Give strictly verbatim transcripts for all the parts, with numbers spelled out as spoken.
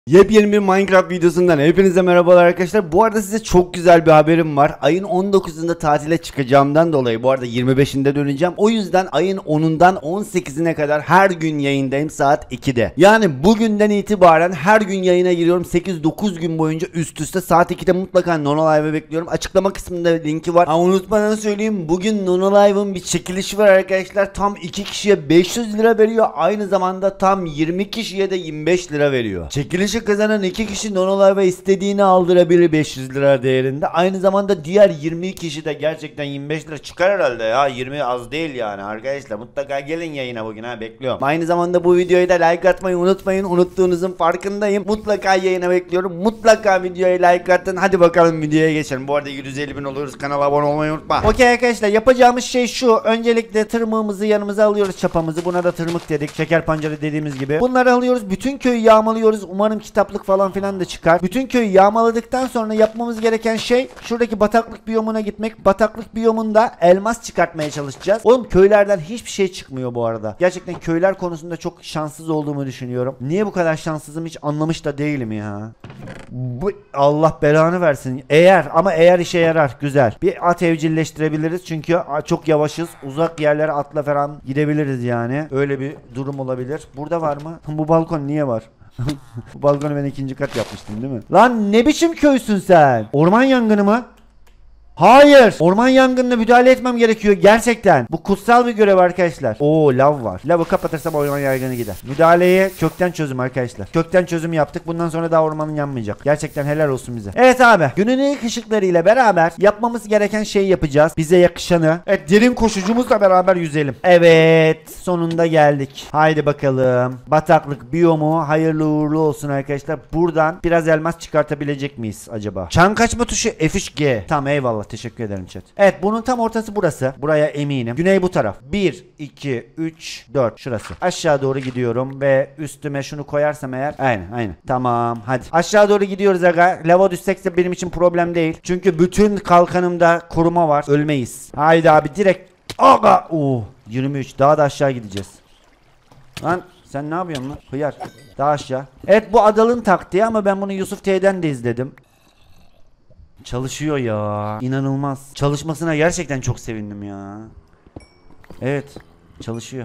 Yepyeni bir Minecraft videosundan hepinize merhabalar arkadaşlar. Bu arada size çok güzel bir haberim var. Ayın on dokuzunda tatile çıkacağımdan dolayı, bu arada yirmi beşinde döneceğim. O yüzden ayın onundan on sekizine kadar her gün yayındayım saat ikide. Yani bugünden itibaren her gün yayına giriyorum. sekiz dokuz gün boyunca üst üste saat ikide mutlaka Nono Live'ı bekliyorum. Açıklama kısmında linki var. Ha, unutmadan söyleyeyim, bugün Nono Live'ın bir çekilişi var arkadaşlar. Tam iki kişiye beş yüz lira veriyor. Aynı zamanda tam yirmi kişiye de yirmi beş lira veriyor. Çekiliş kazanan iki kişi Nono Live'a istediğini aldırabilir beş yüz lira değerinde. Aynı zamanda diğer yirmi kişi de gerçekten yirmi beş lira çıkar herhalde ya. yirmi az değil yani arkadaşlar. Mutlaka gelin yayına bugün, ha, bekliyorum. Aynı zamanda bu videoyu da like atmayı unutmayın. Unuttuğunuzun farkındayım. Mutlaka yayına bekliyorum. Mutlaka videoya like atın. Hadi bakalım videoya geçelim. Bu arada yüz elli bin oluruz. Kanala abone olmayı unutma. Okey arkadaşlar, yapacağımız şey şu. Öncelikle tırmığımızı yanımıza alıyoruz, çapamızı. Buna da tırmık dedik. Şeker pancarı dediğimiz gibi. Bunları alıyoruz. Bütün köyü yağmalıyoruz. Umarım kitaplık falan filan da çıkar. Bütün köyü yağmaladıktan sonra yapmamız gereken şey şuradaki bataklık biyomuna gitmek. Bataklık biyomunda elmas çıkartmaya çalışacağız. Oğlum köylerden hiçbir şey çıkmıyor bu arada. Gerçekten köyler konusunda çok şanssız olduğumu düşünüyorum. Niye bu kadar şanssızım hiç anlamış da değilim ya. Bu, Allah belanı versin. Eğer ama eğer işe yarar, güzel. Bir at evcilleştirebiliriz çünkü çok yavaşız. Uzak yerlere atla falan gidebiliriz yani. Öyle bir durum olabilir. Burada var mı? Bu balkon niye var? Bu balkonu ben ikinci kat yapmıştım değil mi? Lan ne biçim köysün sen? Orman yangını mı? Hayır. Orman yangınına müdahale etmem gerekiyor gerçekten. Bu kutsal bir görev arkadaşlar. Oo, lav var. Lavı kapatırsam orman yangını gider. Müdahaleyi kökten çözüm arkadaşlar. Kökten çözüm yaptık. Bundan sonra daha ormanın yanmayacak. Gerçekten helal olsun bize. Evet abi. Günün ilk ışıklarıyla beraber yapmamız gereken şeyi yapacağız. Bize yakışanı. Evet, derin koşucumuzla beraber yüzelim. Evet. Sonunda geldik. Haydi bakalım. Bataklık biyomu hayırlı uğurlu olsun arkadaşlar. Buradan biraz elmas çıkartabilecek miyiz acaba? Çan kaçma tuşu F üç G. Tamam, eyvallah. Teşekkür ederim chat. Evet, bunun tam ortası burası. Buraya eminim. Güney bu taraf. bir, iki, üç, dört. Şurası. Aşağı doğru gidiyorum ve üstüme şunu koyarsam eğer. Aynen aynen. Tamam, hadi. Aşağı doğru gidiyoruz aga. Lava düşsek de benim için problem değil. Çünkü bütün kalkanımda koruma var. Ölmeyiz. Haydi abi direkt. Aga. Oo, yirmi üç. Daha da aşağı gideceğiz. Lan sen ne yapıyorsun lan? Hıyar. Daha aşağı. Evet, bu Adal'ın taktiği ama ben bunu Yusuf T'den de izledim. Çalışıyor ya. İnanılmaz. Çalışmasına gerçekten çok sevindim ya. Evet. Çalışıyor.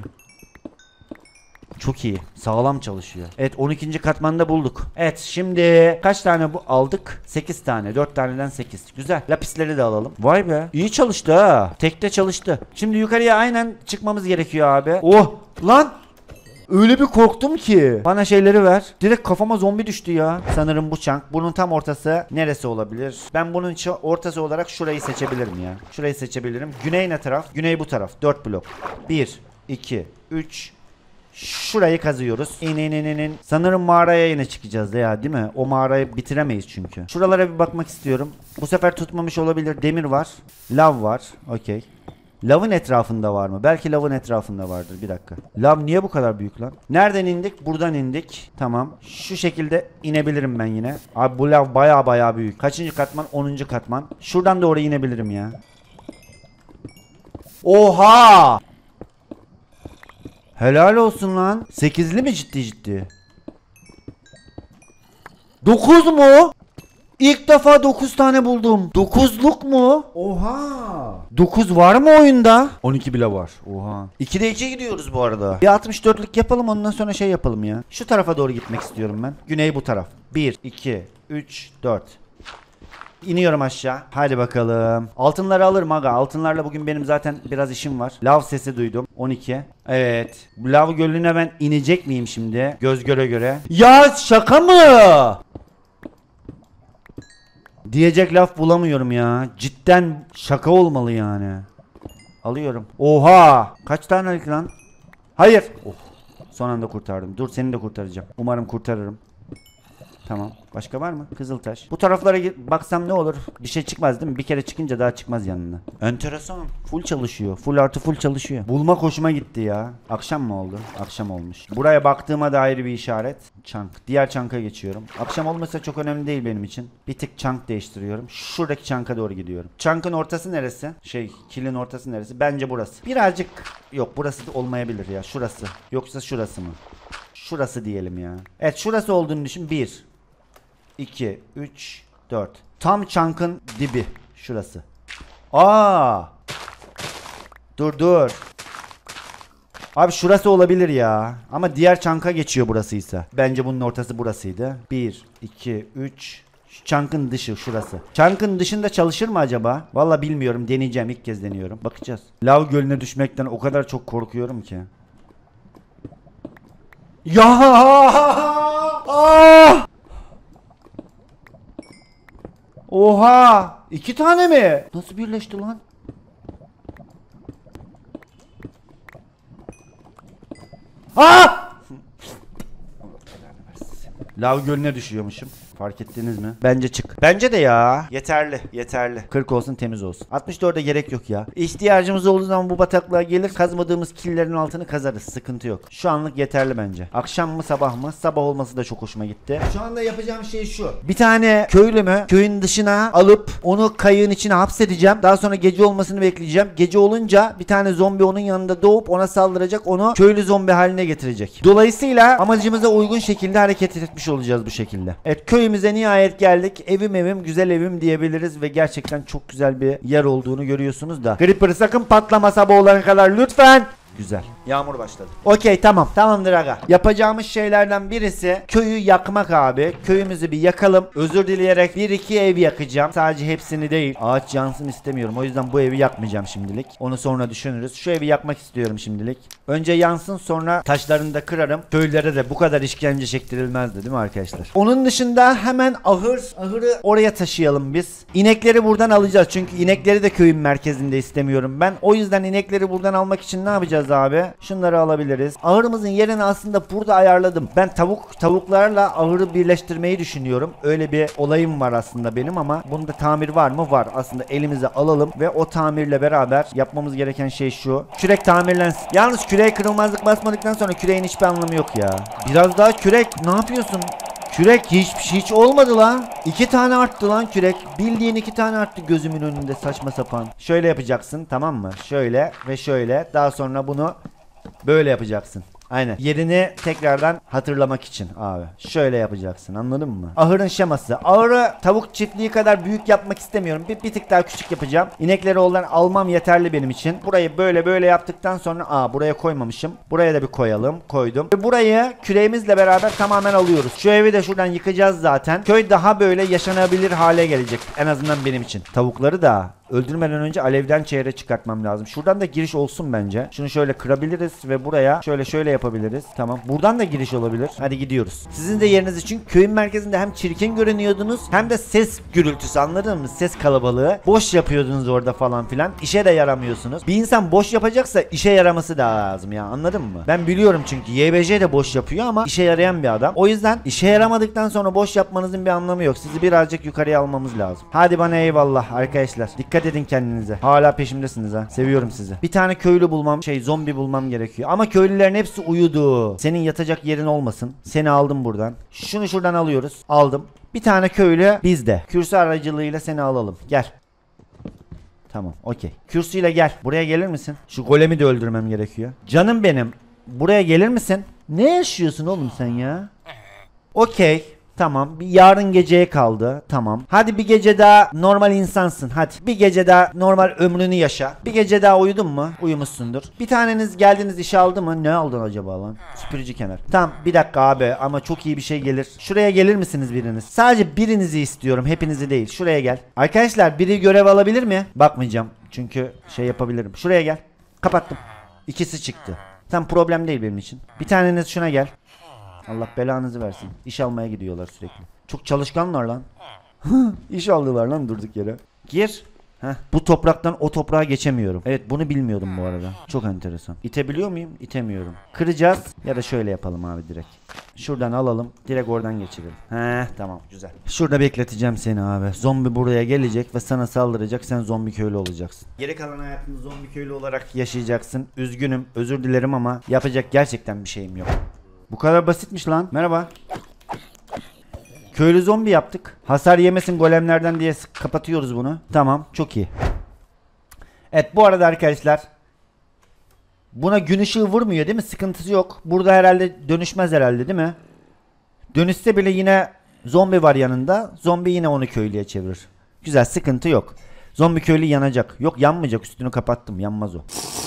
Çok iyi. Sağlam çalışıyor. Evet, on ikinci katmanda bulduk. Evet, şimdi kaç tane bu aldık? sekiz tane. dört taneden sekiz. Güzel. Lapisleri de alalım. Vay be. İyi çalıştı ha. Tekte çalıştı. Şimdi yukarıya aynen çıkmamız gerekiyor abi. Oh! Lan! Öyle bir korktum ki. Bana şeyleri ver. Direkt kafama zombi düştü ya. Sanırım bu çank. Bunun tam ortası neresi olabilir? Ben bunun ortası olarak şurayı seçebilirim ya. Şurayı seçebilirim. Güney ne taraf? Güney bu taraf. dört blok. bir, iki, üç. Şurayı kazıyoruz. İn in in in. Sanırım mağaraya yine çıkacağız ya, değil mi? O mağarayı bitiremeyiz çünkü. Şuralara bir bakmak istiyorum. Bu sefer tutmamış olabilir. Demir var. Lav var. Okey. Lavın etrafında var mı? Belki lavın etrafında vardır. Bir dakika. Lav niye bu kadar büyük lan? Nereden indik? Buradan indik. Tamam. Şu şekilde inebilirim ben yine. Abi bu lav baya baya büyük. Kaçıncı katman? onuncu katman. Şuradan doğru inebilirim ya. Oha! Helal olsun lan. sekizli mi ciddi ciddi? dokuz mu? İlk defa dokuz tane buldum. dokuzluk mu? Oha. dokuz var mı oyunda? on iki bile var. Oha. ikide iki gidiyoruz bu arada. Bir altmış dörtlük yapalım, ondan sonra şey yapalım ya. Şu tarafa doğru gitmek istiyorum ben. Güney bu taraf. bir, iki, üç, dört. İniyorum aşağı. Hadi bakalım. Altınları alırım aga. Altınlarla bugün benim zaten biraz işim var. Lav sesi duydum. on iki. Evet. Bu lav gölüne ben inecek miyim şimdi? Göz göre göre. Ya şaka mı? Diyecek laf bulamıyorum ya. Cidden şaka olmalı yani. Alıyorum. Oha! Kaç tane lan? Hayır. Oh. Son anda kurtardım. Dur, seni de kurtaracağım. Umarım kurtarırım. Tamam. Başka var mı? Kızıltaş. Bu taraflara baksam ne olur? Bir şey çıkmaz değil mi? Bir kere çıkınca daha çıkmaz yanına. Enteresan. Full çalışıyor. Full artı full çalışıyor. Bulma hoşuma gitti ya. Akşam mı oldu? Akşam olmuş. Buraya baktığıma dair bir işaret. Chunk. Diğer chunk'a geçiyorum. Akşam olmasa çok önemli değil benim için. Bir tık chunk değiştiriyorum. Şuradaki chunk'a doğru gidiyorum. Chunk'ın ortası neresi? Şey, kilin ortası neresi? Bence burası. Birazcık yok, burası da olmayabilir ya. Şurası. Yoksa şurası mı? Şurası diyelim ya. Evet, şurası olduğunu düşün. bir iki, üç, dört. Tam çankın dibi şurası. Aa! Dur dur. Abi şurası olabilir ya. Ama diğer çanka geçiyor burasıysa. Bence bunun ortası burasıydı. bir, iki, üç. Şu çankın dışı şurası. Çankın dışında çalışır mı acaba? Valla bilmiyorum. Deneyeceğim. İlk kez deniyorum. Bakacağız. Lav gölüne düşmekten o kadar çok korkuyorum ki. Ya! Ah! Oha! İki tane mi? Nasıl birleşti lan? Ah! Lav gölüne düşüyormuşum. Fark ettiniz mi? Bence çık. Bence de ya. Yeterli. Yeterli. kırk olsun, temiz olsun. altmış dörde gerek yok ya. İhtiyacımız olduğu zaman bu bataklığa gelir. Kazmadığımız killerin altını kazarız. Sıkıntı yok. Şu anlık yeterli bence. Akşam mı sabah mı? Sabah olması da çok hoşuma gitti. Şu anda yapacağım şey şu. Bir tane köylümü köyün dışına alıp onu kayığın içine hapsedeceğim. Daha sonra gece olmasını bekleyeceğim. Gece olunca bir tane zombi onun yanında doğup ona saldıracak. Onu köylü zombi haline getirecek. Dolayısıyla amacımıza uygun şekilde hareket etmiş olacağız bu şekilde. Evet, köyümüze nihayet geldik. Evim evim güzel evim diyebiliriz ve gerçekten çok güzel bir yer olduğunu görüyorsunuz da. Creeper sakın patlama sabah olana kadar lütfen. Güzel. Yağmur başladı. Okey, tamam. Tamamdır aga. Yapacağımız şeylerden birisi köyü yakmak abi. Köyümüzü bir yakalım. Özür dileyerek bir iki ev yakacağım. Sadece hepsini değil. Ağaç yansın istemiyorum. O yüzden bu evi yakmayacağım şimdilik. Onu sonra düşünürüz. Şu evi yakmak istiyorum şimdilik. Önce yansın, sonra taşlarını da kırarım. Köylere de bu kadar işkence çektirilmezdi değil mi arkadaşlar? Onun dışında hemen ahır. Ahırı oraya taşıyalım biz. İnekleri buradan alacağız. Çünkü inekleri de köyün merkezinde istemiyorum ben. O yüzden inekleri buradan almak için ne yapacağız abi? Şunları alabiliriz. Ahırımızın yerini aslında burada ayarladım. Ben tavuk tavuklarla ahırı birleştirmeyi düşünüyorum. Öyle bir olayım var aslında benim ama bunda tamir var mı? Var. Aslında elimize alalım ve o tamirle beraber yapmamız gereken şey şu. Kürek tamirlensin. Yalnız küreğe kırılmazlık basmadıktan sonra küreğin hiçbir anlamı yok ya. Biraz daha kürek. Ne yapıyorsun? Kürek hiç hiç olmadı lan. İki tane arttı lan kürek. Bildiğin iki tane arttı gözümün önünde, saçma sapan. Şöyle yapacaksın, tamam mı? Şöyle ve şöyle. Daha sonra bunu böyle yapacaksın. Aynen. Yerini tekrardan hatırlamak için abi. Şöyle yapacaksın, anladın mı? Ahırın şeması. Ahırı tavuk çiftliği kadar büyük yapmak istemiyorum. Bir, bir tık daha küçük yapacağım. İnekleri oradan almam yeterli benim için. Burayı böyle böyle yaptıktan sonra aa buraya koymamışım. Buraya da bir koyalım. Koydum. Ve burayı küreğimizle beraber tamamen alıyoruz. Şu evi de şuradan yıkacağız zaten. Köy daha böyle yaşanabilir hale gelecek. En azından benim için. Tavukları da öldürmeden önce alevden çeyre çıkartmam lazım. Şuradan da giriş olsun bence. Şunu şöyle kırabiliriz ve buraya şöyle şöyle yapabiliriz. Tamam. Buradan da giriş olabilir. Hadi gidiyoruz. Sizin de yeriniz için köyün merkezinde hem çirkin görünüyordunuz hem de ses gürültüsü, anladın mı? Ses kalabalığı. Boş yapıyordunuz orada falan filan. İşe de yaramıyorsunuz. Bir insan boş yapacaksa işe yaraması da lazım ya. Anladın mı? Ben biliyorum çünkü Y B J de boş yapıyor ama işe yarayan bir adam. O yüzden işe yaramadıktan sonra boş yapmanızın bir anlamı yok. Sizi birazcık yukarıya almamız lazım. Hadi bana eyvallah arkadaşlar. Dikkat Dikkat edin kendinize. Hala peşimdesiniz ha. Seviyorum sizi. Bir tane köylü bulmam, şey zombi bulmam gerekiyor. Ama köylülerin hepsi uyudu. Senin yatacak yerin olmasın. Seni aldım buradan. Şunu şuradan alıyoruz. Aldım. Bir tane köylü bizde. Kürsü aracılığıyla seni alalım. Gel. Tamam, okey. Kürsüyle gel. Buraya gelir misin? Şu golemi de öldürmem gerekiyor. Canım benim. Buraya gelir misin? Ne yaşıyorsun oğlum sen ya? Okey. Tamam. Bir yarın geceye kaldı. Tamam. Hadi bir gece daha normal insansın. Hadi. Bir gece daha normal ömrünü yaşa. Bir gece daha uyudun mu? Uyumuşsundur. Bir taneniz geldiniz işe aldı mı? Ne aldın acaba lan? Süpürücü kenar. Tamam. Bir dakika abi ama çok iyi bir şey gelir. Şuraya gelir misiniz biriniz? Sadece birinizi istiyorum. Hepinizi değil. Şuraya gel. Arkadaşlar biri görev alabilir mi? Bakmayacağım. Çünkü şey yapabilirim. Şuraya gel. Kapattım. İkisi çıktı. Tam problem değil benim için. Bir taneniz şuna gel. Allah belanızı versin. İş almaya gidiyorlar sürekli. Çok çalışkanlar lan. İş aldılar lan durduk yere. Gir. Heh. Bu topraktan o toprağa geçemiyorum. Evet, bunu bilmiyordum bu arada. Çok enteresan. İtebiliyor muyum? İtemiyorum. Kıracağız ya da şöyle yapalım abi direkt. Şuradan alalım. Direkt oradan geçirelim. Heh, tamam güzel. Şurada bekleteceğim seni abi. Zombi buraya gelecek ve sana saldıracak. Sen zombi köylü olacaksın. Geri kalan hayatını zombi köylü olarak yaşayacaksın. Üzgünüm. Özür dilerim ama yapacak gerçekten bir şeyim yok. Bu kadar basitmiş lan. Merhaba. Köylü zombi yaptık. Hasar yemesin golemlerden diye kapatıyoruz bunu. Tamam, çok iyi. Evet, bu arada arkadaşlar buna gün ışığı vurmuyor değil mi? Sıkıntısı yok. Burada herhalde dönüşmez herhalde değil mi? Dönüşse bile yine Zombi var yanında. Zombi yine onu köylüye çevirir. Güzel, sıkıntı yok. Zombi köylü yanacak. Yok, yanmayacak, üstünü kapattım, yanmaz o.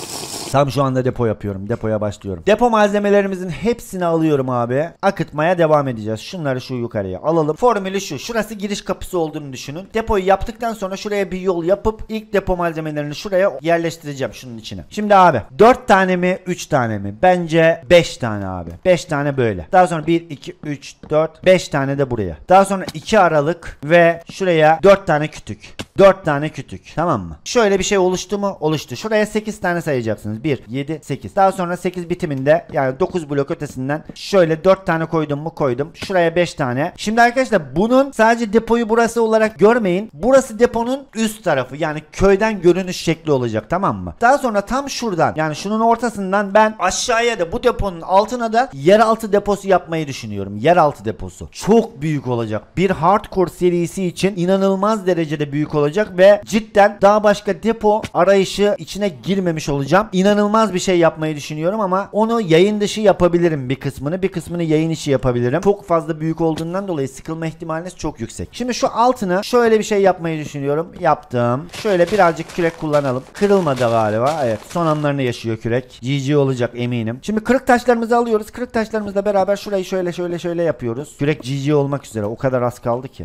Tam şu anda depo yapıyorum. Depoya başlıyorum. Depo malzemelerimizin hepsini alıyorum abi. Akıtmaya devam edeceğiz. Şunları şu yukarıya alalım. Formülü şu. Şurası giriş kapısı olduğunu düşünün. Depoyu yaptıktan sonra şuraya bir yol yapıp ilk depo malzemelerini şuraya yerleştireceğim şunun içine. Şimdi abi dört tane mi üç tane mi? Bence beş tane abi. beş tane böyle. Daha sonra bir, iki, üç, dört, beş tane de buraya. Daha sonra iki aralık ve şuraya dört tane kütük. dört tane kütük. Tamam mı? Şöyle bir şey oluştu mu? Oluştu. Şuraya sekiz tane sayacaksınız. bir, yedi, sekiz. Daha sonra sekiz bitiminde, yani dokuz blok ötesinden şöyle dört tane koydum mu? Koydum. Şuraya beş tane. Şimdi arkadaşlar bunun sadece depoyu burası olarak görmeyin. Burası deponun üst tarafı. Yani köyden görünüş şekli olacak. Tamam mı? Daha sonra tam şuradan, yani şunun ortasından ben aşağıya da bu deponun altına da yeraltı deposu yapmayı düşünüyorum. Yeraltı deposu. Çok büyük olacak. Bir hardcore serisi için inanılmaz derecede büyük olacak. Ve cidden daha başka depo arayışı içine girmemiş olacağım. İnanılmaz bir şey yapmayı düşünüyorum ama onu yayın dışı yapabilirim bir kısmını. Bir kısmını yayın içi yapabilirim. Çok fazla büyük olduğundan dolayı sıkılma ihtimaliniz çok yüksek. Şimdi şu altını şöyle bir şey yapmayı düşünüyorum. Yaptım. Şöyle birazcık kürek kullanalım. Kırılmadı galiba. Evet. Son anlarını yaşıyor kürek. G G olacak eminim. Şimdi kırık taşlarımızı alıyoruz. Kırık taşlarımızla beraber şurayı şöyle şöyle şöyle yapıyoruz. Kürek G G olmak üzere. O kadar az kaldı ki.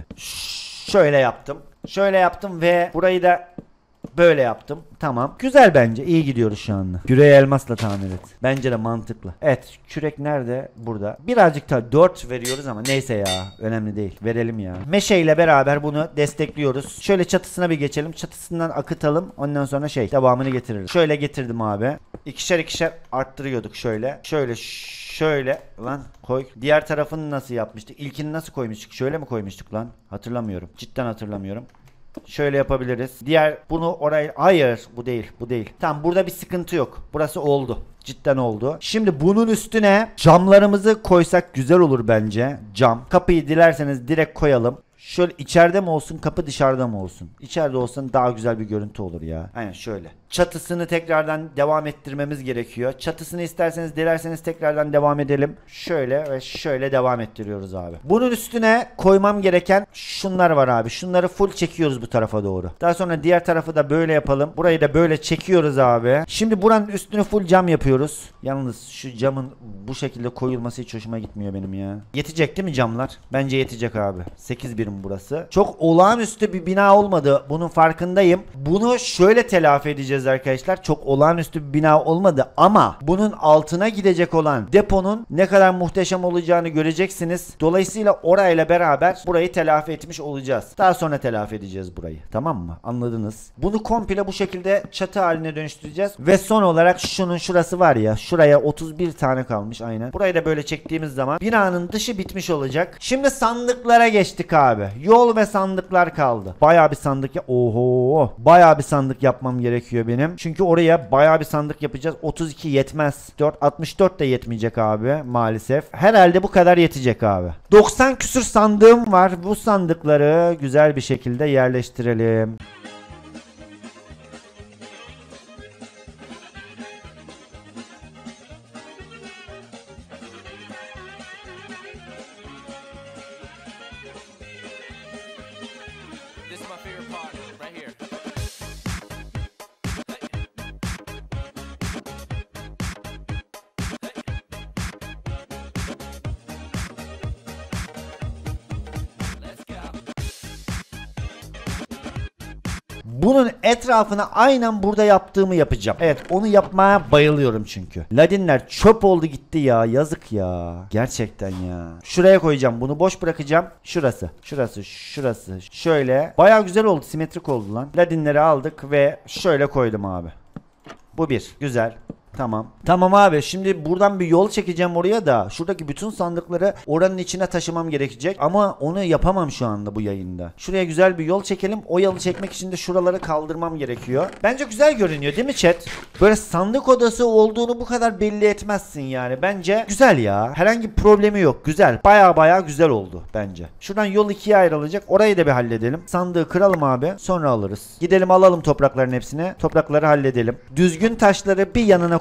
Şöyle yaptım. Şöyle yaptım ve burayı da böyle yaptım. Tamam. Güzel bence. İyi gidiyoruz şu anda. Küreği elmasla tamir et. Bence de mantıklı. Evet. Kürek nerede? Burada. Birazcık da dört veriyoruz ama neyse ya. Önemli değil. Verelim ya. Meşeyle beraber bunu destekliyoruz. Şöyle çatısına bir geçelim. Çatısından akıtalım. Ondan sonra şey. Devamını getiririz. Şöyle getirdim abi. İkişer ikişer arttırıyorduk şöyle. Şöyle şöyle. Lan koy. Diğer tarafını nasıl yapmıştık? İlkini nasıl koymuştuk? Şöyle mi koymuştuk lan? Hatırlamıyorum. Cidden hatırlamıyorum. Şöyle yapabiliriz. Diğer bunu oraya, hayır bu değil bu değil. Tamam, burada bir sıkıntı yok. Burası oldu. Cidden oldu. Şimdi bunun üstüne camlarımızı koysak güzel olur bence. Cam. Kapıyı dilerseniz direkt koyalım. Şöyle içeride mi olsun, kapı dışarıda mı olsun? İçeride olsun, daha güzel bir görüntü olur ya. Aynen şöyle. Çatısını tekrardan devam ettirmemiz gerekiyor. Çatısını isterseniz dilerseniz tekrardan devam edelim. Şöyle ve şöyle devam ettiriyoruz abi. Bunun üstüne koymam gereken şunlar var abi. Şunları full çekiyoruz bu tarafa doğru. Daha sonra diğer tarafı da böyle yapalım. Burayı da böyle çekiyoruz abi. Şimdi buranın üstünü full cam yapıyoruz. Yalnız şu camın bu şekilde koyulması hiç hoşuma gitmiyor benim ya. Yetecek değil mi camlar? Bence yetecek abi. sekiz birim burası. Çok olağanüstü bir bina olmadı. Bunun farkındayım. Bunu şöyle telafi edeceğiz arkadaşlar. Çok olağanüstü bir bina olmadı ama bunun altına gidecek olan deponun ne kadar muhteşem olacağını göreceksiniz. Dolayısıyla orayla beraber burayı telafi etmiş olacağız. Daha sonra telafi edeceğiz burayı. Tamam mı? Anladınız. Bunu komple bu şekilde çatı haline dönüştüreceğiz. Ve son olarak şunun şurası var ya. Şuraya otuz bir tane kalmış aynen. Burayı da böyle çektiğimiz zaman binanın dışı bitmiş olacak. Şimdi sandıklara geçtik abi. Yol ve sandıklar kaldı. Bayağı bir sandık ya. Oho. Bayağı bir sandık yapmam gerekiyor benim. Çünkü oraya bayağı bir sandık yapacağız. otuz iki yetmez. dört altmış dört de yetmeyecek abi maalesef. Herhalde bu kadar yetecek abi. doksan küsür sandığım var. Bu sandıkları güzel bir şekilde yerleştirelim. Bunun etrafına aynen burada yaptığımı yapacağım. Evet, onu yapmaya bayılıyorum çünkü. Ladinler çöp oldu gitti ya. Yazık ya. Gerçekten ya. Şuraya koyacağım. Bunu boş bırakacağım. Şurası. Şurası. Şurası. Şöyle. Baya güzel oldu. Simetrik oldu lan. Ladinleri aldık ve şöyle koydum abi. Bu bir. Güzel. Tamam. Tamam abi, şimdi buradan bir yol çekeceğim oraya da şuradaki bütün sandıkları oranın içine taşımam gerekecek ama onu yapamam şu anda bu yayında. Şuraya güzel bir yol çekelim. O yolu çekmek için de şuraları kaldırmam gerekiyor. Bence güzel görünüyor değil mi chat? Böyle sandık odası olduğunu bu kadar belli etmezsin yani. Bence güzel ya. Herhangi bir problemi yok. Güzel. Baya baya güzel oldu bence. Şuradan yol ikiye ayrılacak. Orayı da bir halledelim. Sandığı kıralım abi. Sonra alırız. Gidelim alalım toprakların hepsini. Toprakları halledelim. Düzgün taşları bir yanına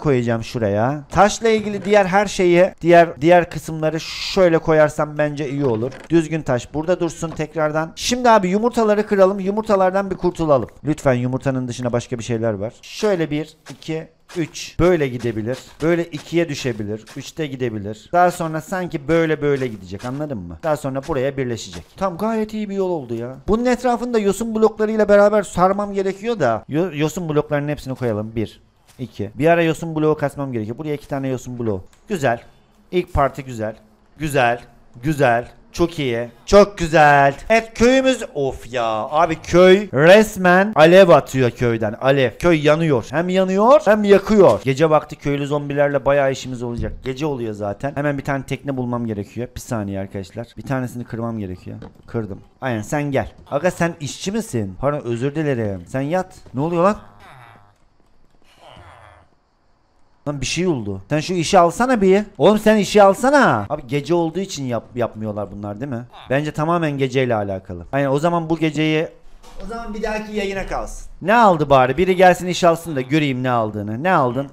koyacağım şuraya. Taşla ilgili diğer her şeyi, diğer diğer kısımları şöyle koyarsam bence iyi olur. Düzgün taş burada dursun tekrardan. Şimdi abi yumurtaları kıralım. Yumurtalardan bir kurtulalım. Lütfen, yumurtanın dışına başka bir şeyler var. Şöyle bir, iki, üç. Böyle gidebilir. Böyle ikiye düşebilir. üçte gidebilir. Daha sonra sanki böyle böyle gidecek. Anladın mı? Daha sonra buraya birleşecek. Tam gayet iyi bir yol oldu ya. Bunun etrafında yosun bloklarıyla beraber sarmam gerekiyor da. Yo yosun bloklarının hepsini koyalım. bir, iki. Bir ara yosun bloğu kasmam gerekiyor. Buraya iki tane yosun bloğu. Güzel. İlk parti güzel. Güzel. Güzel. Çok iyi. Çok güzel. Evet, köyümüz, of ya abi, köy resmen alev atıyor köyden. Alev. Köy yanıyor. Hem yanıyor hem yakıyor. Gece vakti köylü zombilerle bayağı işimiz olacak. Gece oluyor zaten. Hemen bir tane tekne bulmam gerekiyor. Bir saniye arkadaşlar. Bir tanesini kırmam gerekiyor. Kırdım. Aynen, sen gel. Aga sen işçi misin? Pardon, özür dilerim. Sen yat. Ne oluyor lan? Lan bir şey oldu. Sen şu işi alsana bir. Oğlum sen işi alsana. Abi gece olduğu için yap yapmıyorlar bunlar değil mi? Bence tamamen geceyle alakalı. Aynen, o zaman bu geceyi, o zaman bir dahaki yayına kalsın. Ne aldı bari? Biri gelsin iş alsın da göreyim ne aldığını. Ne aldın?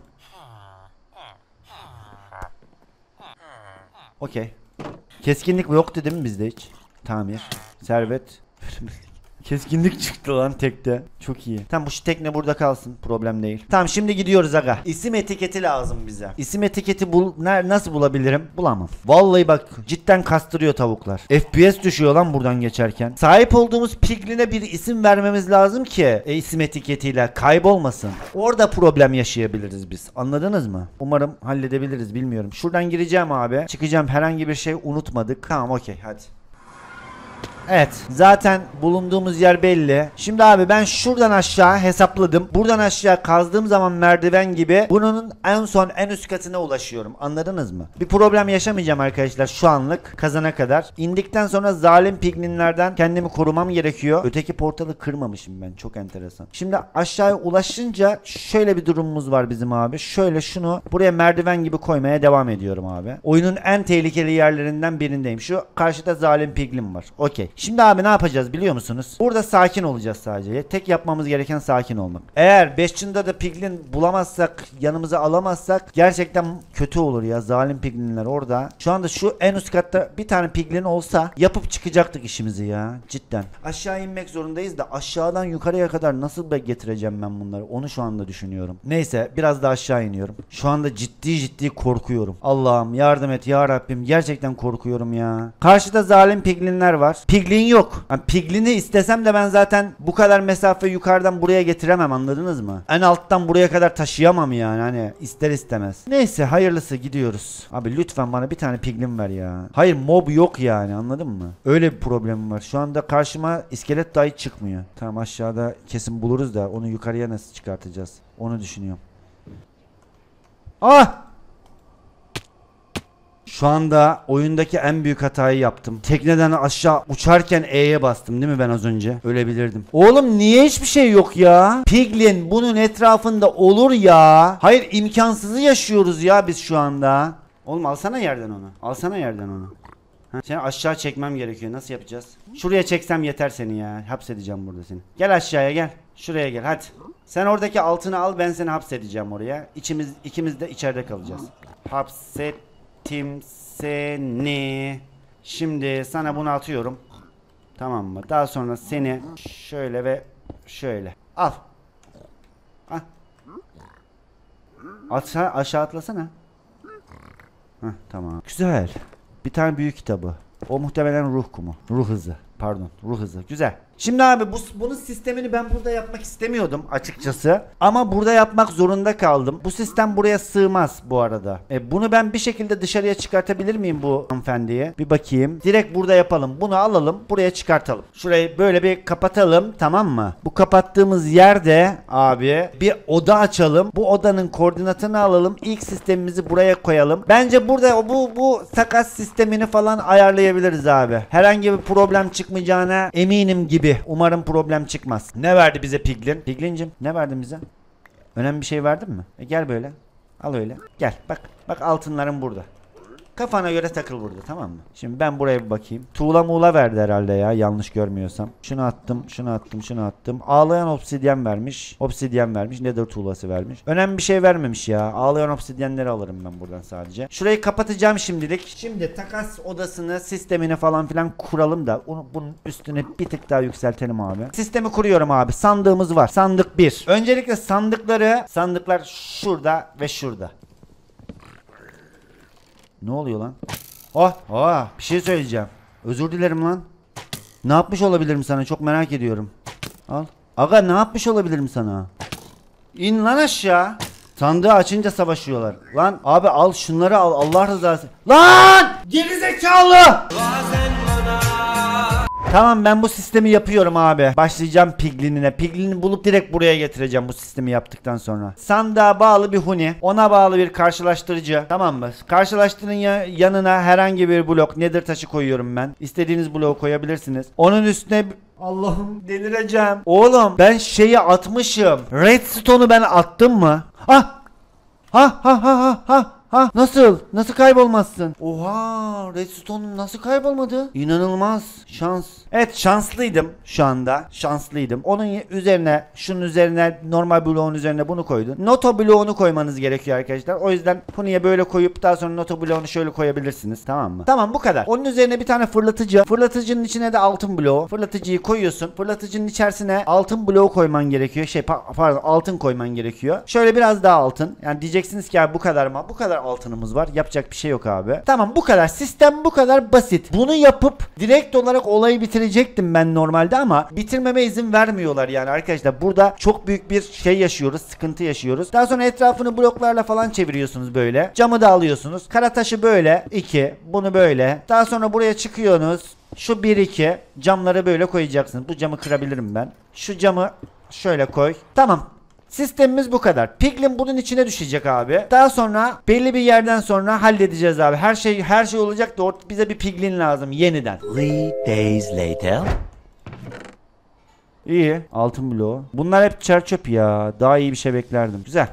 Okey. Keskinlik yoktu değil mi bizde hiç? Tamir. Servet. Keskinlik çıktı lan tekte. Çok iyi. Tamam, bu şu tekne burada kalsın. Problem değil. Tamam, şimdi gidiyoruz aga. İsim etiketi lazım bize. İsim etiketi bul ne, nasıl bulabilirim? Bulamam. Vallahi bak, cidden kastırıyor tavuklar. F P S düşüyor lan buradan geçerken. Sahip olduğumuz pigline bir isim vermemiz lazım ki e, isim etiketiyle kaybolmasın. Orada problem yaşayabiliriz biz. Anladınız mı? Umarım halledebiliriz, bilmiyorum. Şuradan gireceğim abi. Çıkacağım, herhangi bir şey unutmadık. Tamam, okey, hadi. Evet, zaten bulunduğumuz yer belli. Şimdi abi ben şuradan aşağı hesapladım. Buradan aşağı kazdığım zaman merdiven gibi bunun en son en üst katına ulaşıyorum. Anladınız mı? Bir problem yaşamayacağım arkadaşlar şu anlık, kazana kadar. İndikten sonra zalim piglinlerden kendimi korumam gerekiyor. Öteki portalı kırmamışım ben. Çok enteresan. Şimdi aşağıya ulaşınca şöyle bir durumumuz var bizim abi. Şöyle şunu buraya merdiven gibi koymaya devam ediyorum abi. Oyunun en tehlikeli yerlerinden birindeyim. Şu karşıda zalim piglin var. Okey. Şimdi abi ne yapacağız biliyor musunuz? Burada sakin olacağız sadece. Tek yapmamız gereken sakin olmak. Eğer Bastion'da da piglin bulamazsak, yanımıza alamazsak gerçekten kötü olur ya. Zalim piglinler orada. Şu anda şu en üst katta bir tane piglin olsa yapıp çıkacaktık işimizi ya. Cidden. Aşağı inmek zorundayız da aşağıdan yukarıya kadar nasıl getireceğim ben bunları? Onu şu anda düşünüyorum. Neyse, biraz da aşağı iniyorum. Şu anda ciddi ciddi korkuyorum. Allah'ım yardım et ya Rabbim. Gerçekten korkuyorum ya. Karşıda zalim piglinler var. Piglin yok. Yani piglini istesem de ben zaten bu kadar mesafe yukarıdan buraya getiremem, anladınız mı? En alttan buraya kadar taşıyamam yani, hani ister istemez. Neyse, hayırlısı, gidiyoruz. Abi lütfen bana bir tane piglin ver ya. Hayır, mob yok yani, anladın mı? Öyle bir problemim var. Şu anda karşıma iskelet dahi çıkmıyor. Tamam, aşağıda kesin buluruz da onu yukarıya nasıl çıkartacağız? Onu düşünüyorum. Ah! Şu anda oyundaki en büyük hatayı yaptım. Tekneden aşağı uçarken E'ye bastım değil mi ben az önce? Ölebilirdim. Oğlum niye hiçbir şey yok ya? Piglin bunun etrafında olur ya. Hayır, imkansızı yaşıyoruz ya biz şu anda. Oğlum alsana yerden onu. Alsana yerden onu. Ha, seni aşağı çekmem gerekiyor. Nasıl yapacağız? Şuraya çeksem yeter seni ya. Hapsedeceğim burada seni. Gel aşağıya gel. Şuraya gel hadi. Sen oradaki altını al, ben seni hapsedeceğim oraya. İçimiz, ikimiz de içeride kalacağız. Hapset. Tim seni. Şimdi sana bunu atıyorum. Tamam mı? Daha sonra seni şöyle ve şöyle. Al. Al. Aşağı, aşağı atlasana. Heh, tamam. Güzel. Bir tane büyük kitabı. O muhtemelen ruh kumu. Ruh hızı. Pardon. Ruh hızı. Güzel. Şimdi abi bu, bunun sistemini ben burada yapmak istemiyordum açıkçası. Ama burada yapmak zorunda kaldım. Bu sistem buraya sığmaz bu arada. E, bunu ben bir şekilde dışarıya çıkartabilir miyim bu hanımefendiye? Bir bakayım. Direkt burada yapalım. Bunu alalım. Buraya çıkartalım. Şurayı böyle bir kapatalım. Tamam mı? Bu kapattığımız yerde abi bir oda açalım. Bu odanın koordinatını alalım. İlk sistemimizi buraya koyalım. Bence burada bu, bu takas sistemini falan ayarlayabiliriz abi. Herhangi bir problem çıkmayacağına eminim gibi. Umarım problem çıkmaz. Ne verdi bize Piglin? Piglincim ne verdin bize? Önemli bir şey verdin mi? E gel böyle. Al öyle. Gel bak. Bak altınların burada. Kafana göre takıl burada, tamam mı? Şimdi ben buraya bir bakayım. Tuğla muğla verdi herhalde ya, yanlış görmüyorsam. Şunu attım, şunu attım, şunu attım. Ağlayan obsidyen vermiş. Obsidyen vermiş. Nether tuğlası vermiş. Önemli bir şey vermemiş ya. Ağlayan obsidyenleri alırım ben buradan sadece. Şurayı kapatacağım şimdilik. Şimdi takas odasını, sistemini falan filan kuralım da onu, bunun üstüne bir tık daha yükseltelim abi. Sistemi kuruyorum abi. Sandığımız var. Sandık bir. Öncelikle sandıkları, sandıklar şurada ve şurada. Ne oluyor lan? Oh, oh, bir şey söyleyeceğim. Özür dilerim lan. Ne yapmış olabilirim sana? Çok merak ediyorum. Al. Aga ne yapmış olabilirim sana? İn lan aşağı. Sandığı açınca savaşıyorlar. Lan abi al şunları al. Allah rızası. Lan! Gerizekalı! Tamam ben bu sistemi yapıyorum abi. Başlayacağım piglinine. Piglini bulup direkt buraya getireceğim bu sistemi yaptıktan sonra. Sandığa bağlı bir huni. Ona bağlı bir karşılaştırıcı. Tamam mı? Karşılaştırın ya, yanına herhangi bir blok. Nether taşı koyuyorum ben. İstediğiniz bloğu koyabilirsiniz. Onun üstüne... Allah'ım delireceğim. Oğlum ben şeyi atmışım. Redstone'u ben attım mı? Ah! Ha ha ha ha ha. Ha nasıl? Nasıl kaybolmazsın? Oha, Redstone'un nasıl kaybolmadı? İnanılmaz şans. Evet şanslıydım şu anda. Şanslıydım. Onun üzerine, şunun üzerine, normal bloğun üzerine bunu koydun. Noto bloğunu koymanız gerekiyor arkadaşlar. O yüzden Puni'ye böyle koyup daha sonra noto bloğunu şöyle koyabilirsiniz. Tamam mı? Tamam bu kadar. Onun üzerine bir tane fırlatıcı. Fırlatıcının içine de altın bloğu. Fırlatıcıyı koyuyorsun. Fırlatıcının içerisine altın bloğu koyman gerekiyor. Şey pardon altın koyman gerekiyor. Şöyle biraz daha altın. Yani diyeceksiniz ki abi bu kadar mı? Bu kadar altınımız var. Yapacak bir şey yok abi. Tamam bu kadar. Sistem bu kadar basit. Bunu yapıp direkt olarak olayı bitirecektim ben normalde ama bitirmeme izin vermiyorlar yani arkadaşlar. Burada çok büyük bir şey yaşıyoruz. Sıkıntı yaşıyoruz. Daha sonra etrafını bloklarla falan çeviriyorsunuz böyle. Camı da alıyorsunuz. Kara taşı böyle. iki. Bunu böyle. Daha sonra buraya çıkıyorsunuz. Şu bir iki. Camları böyle koyacaksınız. Bu camı kırabilirim ben. Şu camı şöyle koy. Tamam. Sistemimiz bu kadar. Piglin bunun içine düşecek abi. Daha sonra belli bir yerden sonra halledeceğiz abi. Her şey her şey olacak da bize bir piglin lazım yeniden. Three days later. İyi. Altın bloğu. Bunlar hep çer çöp ya. Daha iyi bir şey beklerdim. Güzel.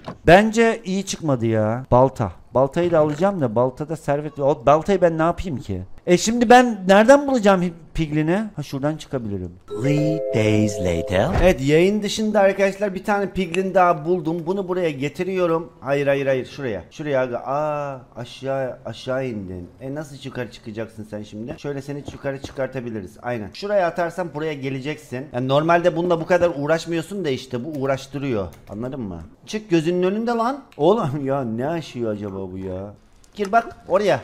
Bence iyi çıkmadı ya. Balta. Baltayı da alacağım da baltada servet. O baltayı ben ne yapayım ki? E şimdi ben nereden bulacağım piglini? Ha şuradan çıkabilirim. Three days later. Evet yayın dışında arkadaşlar bir tane piglin daha buldum. Bunu buraya getiriyorum. Hayır hayır hayır şuraya. Şuraya aga. Aa aşağı aşağı indin. E nasıl yukarı çıkacaksın sen şimdi? Şöyle seni yukarı çıkartabiliriz. Aynen. Şuraya atarsam buraya geleceksin. Yani normalde bununla bu kadar uğraşmıyorsun da işte bu uğraştırıyor. Anladın mı? Çık gözünün önünde lan. Oğlum ya ne aşıyor acaba bu ya? Gir bak oraya.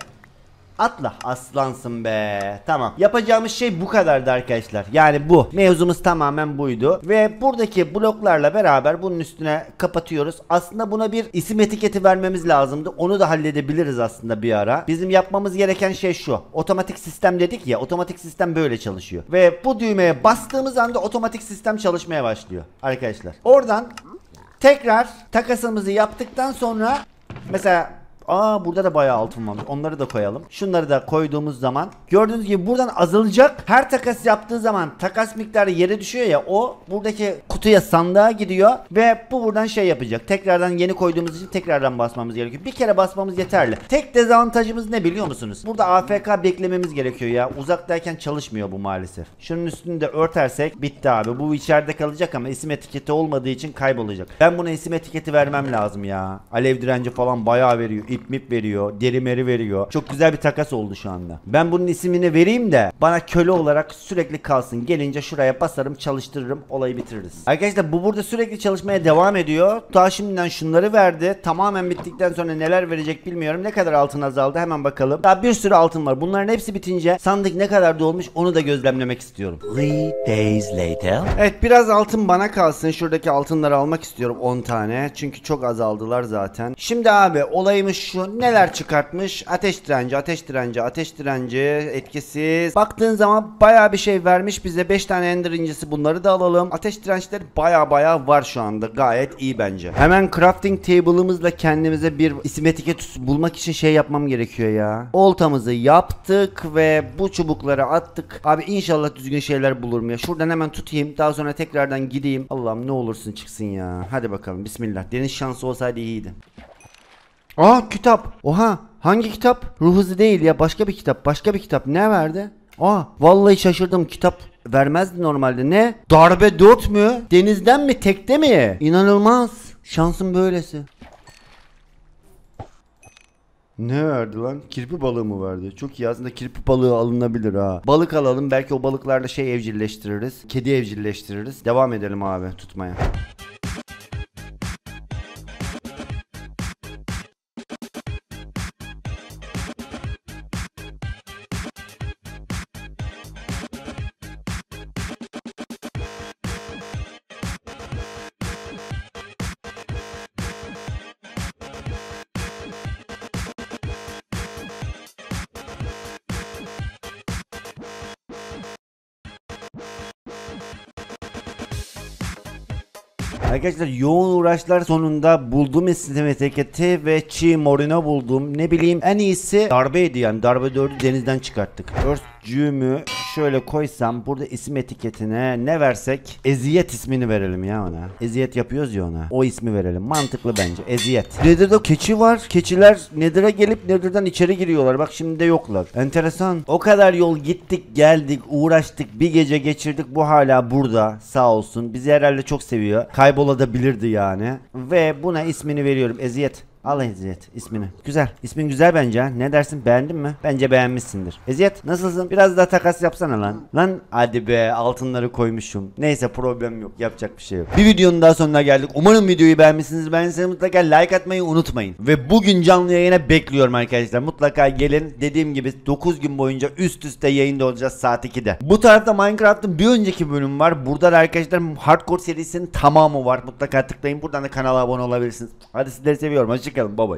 Atla aslansın be. Tamam. Yapacağımız şey bu kadardı arkadaşlar. Yani bu. Mevzumuz tamamen buydu. Ve buradaki bloklarla beraber bunun üstüne kapatıyoruz. Aslında buna bir isim etiketi vermemiz lazımdı. Onu da halledebiliriz aslında bir ara. Bizim yapmamız gereken şey şu. Otomatik sistem dedik ya. Otomatik sistem böyle çalışıyor. Ve bu düğmeye bastığımız anda otomatik sistem çalışmaya başlıyor. Arkadaşlar. Oradan tekrar takasımızı yaptıktan sonra mesela aa burada da bayağı altın varmış. Onları da koyalım. Şunları da koyduğumuz zaman gördüğünüz gibi buradan azalacak. Her takas yaptığı zaman takas miktarı yere düşüyor ya. O buradaki kutuya sandığa gidiyor ve bu buradan şey yapacak. Tekrardan yeni koyduğumuz için tekrardan basmamız gerekiyor. Bir kere basmamız yeterli. Tek dezavantajımız ne biliyor musunuz? Burada A F K beklememiz gerekiyor ya. Uzaktayken çalışmıyor bu maalesef. Şunun üstünü de örtersek bitti abi. Bu içeride kalacak ama isim etiketi olmadığı için kaybolacak. Ben buna isim etiketi vermem lazım ya. Alev direnci falan bayağı veriyor. İp mip veriyor. Deri meri veriyor. Çok güzel bir takas oldu şu anda. Ben bunun ismini vereyim de bana köle olarak sürekli kalsın. Gelince şuraya basarım, çalıştırırım, olayı bitiririz. Arkadaşlar bu burada sürekli çalışmaya devam ediyor. Daha şimdiden şunları verdi. Tamamen bittikten sonra neler verecek bilmiyorum. Ne kadar altın azaldı hemen bakalım. Daha bir sürü altın var. Bunların hepsi bitince sandık ne kadar dolmuş onu da gözlemlemek istiyorum. Three days later. Evet biraz altın bana kalsın. Şuradaki altınları almak istiyorum on tane. Çünkü çok azaldılar zaten. Şimdi abi olayımız şu. Neler çıkartmış? Ateş direnci, ateş direnci, ateş direnci, etkisiz. Baktığın zaman baya bir şey vermiş bize. beş tane ender incisi, bunları da alalım. Ateş dirençleri baya baya var şu anda. Gayet iyi bence. Hemen crafting table'ımızla kendimize bir isim etiketi bulmak için şey yapmam gerekiyor ya. Oltamızı yaptık ve bu çubukları attık. Abi inşallah düzgün şeyler bulurum ya. Şuradan hemen tutayım. Daha sonra tekrardan gideyim. Allah'ım ne olursun çıksın ya. Hadi bakalım bismillah. Deniz şansı olsaydı iyiydi. Aa kitap. Oha. Hangi kitap? Ruh hızı değil ya, başka bir kitap. Başka bir kitap. Ne verdi? Aa, vallahi şaşırdım. Kitap vermezdi normalde. Ne? Darbe dört mü? Denizden mi? Tekte mi? İnanılmaz. Şansın böylesi. Ne verdi lan? Kirpi balığı mı verdi? Çok iyi, aslında kirpi balığı alınabilir ha. Balık alalım, belki o balıklarla şey evcilleştiririz. Kedi evcilleştiririz. Devam edelim abi tutmaya. Arkadaşlar yoğun uğraşlar sonunda buldum isim etiketi ve çiğ morino buldum. Ne bileyim, en iyisi darbeydi yani. Darbe dördü denizden çıkarttık. Örtcüğümü şöyle koysam, burada isim etiketine ne versek? Eziyet ismini verelim ya ona. Eziyet yapıyoruz ya ona. O ismi verelim. Mantıklı bence. Eziyet. Nether'da keçi var. Keçiler Nether'a gelip Nether'dan içeri giriyorlar. Bak şimdi de yoklar. Enteresan. O kadar yol gittik geldik uğraştık. Bir gece geçirdik. Bu hala burada. Sağ olsun. Bizi herhalde çok seviyor. Kaybolabilirdi yani. Ve buna ismini veriyorum. Eziyet. Al Eziyet ismini. Güzel. İsmin güzel bence ha. Ne dersin, beğendin mi? Bence beğenmişsindir. Eziyet nasılsın? Biraz daha takas yapsana lan. Lan hadi be, altınları koymuşum. Neyse, problem yok. Yapacak bir şey yok. Bir videonun daha sonuna geldik. Umarım videoyu beğenmişsiniz. Beğendiyseniz mutlaka like atmayı unutmayın. Ve bugün canlı yayına bekliyorum arkadaşlar. Mutlaka gelin. Dediğim gibi dokuz gün boyunca üst üste yayında olacağız saat ikide. Bu tarafta Minecraft'ın bir önceki bölüm var. Burada da arkadaşlar Hardcore serisinin tamamı var. Mutlaka tıklayın. Buradan da kanala abone olabilirsiniz. Hadi sizleri seviyorum. Hoşçakalın. Bye bye.